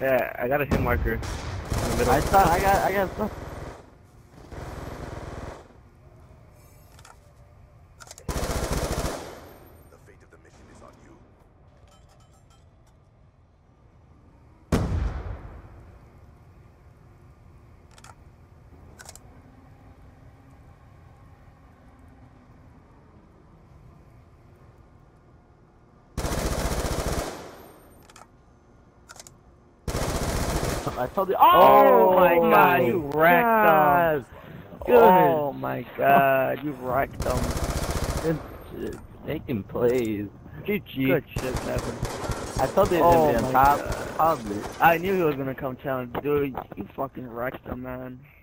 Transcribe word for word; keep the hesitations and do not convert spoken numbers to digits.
Yeah, I got a hit marker. In the middle. I thought I got I got stuff. The fate of the mission is on you. I told you. Oh, Oh, my god, my you wrecked God. them. Good. Oh my god, you wrecked them. Good shit. Making plays. G G. Good shit, Kevin. I told you it was Oh gonna be my on top. God. Probably. I knew he was gonna come challenge, dude. You fucking wrecked them, man.